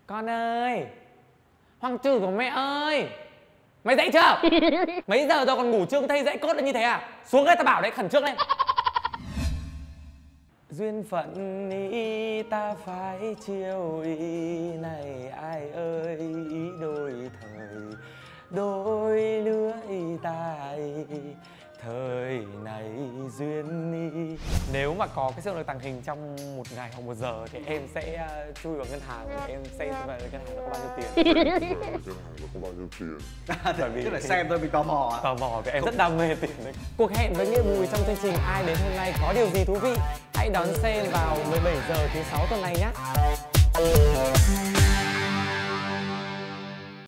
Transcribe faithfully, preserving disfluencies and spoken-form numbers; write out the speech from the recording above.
Con ơi, Hoàng tử của mẹ ơi, mày dậy chưa? Mấy giờ rồi còn ngủ chưa thấy dậy cốt là như thế à? Xuống đây, tao bảo đấy, khẩn trương lên. Duyên phận ý ta phải chiều ý này ai ơi, ý đôi thời đôi lứa ý tai thời này duyên ý. Nếu mà có cái siêu lực tàng hình trong một ngày hoặc một giờ thì em sẽ uh, chui vào ngân hàng và em xem về ngân hàng nó có bao nhiêu tiền. Ngân hàng nó có bao nhiêu tiền? Bởi vì tức là xem tôi bị tò mò à? Tò mò vì em rất đam mê tiền đấy. Cuộc hẹn với Nghĩa Bùi trong chương trình Ai Đến Hôm Nay có điều gì thú vị? Hãy đón xem vào mười bảy giờ thứ sáu tuần này nhé.